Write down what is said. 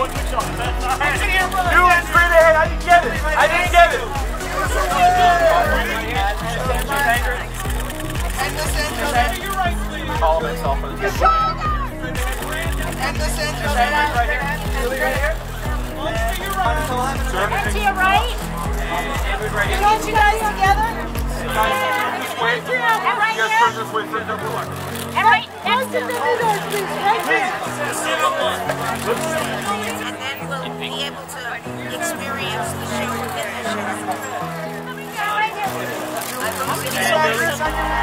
straight ahead. I didn't get it. I didn't get it. And the center. You're right, please. Call myself for the And the center. right here. And to your right. You want you guys together? And right here. And right next to the and then we'll be able to experience the show within the show.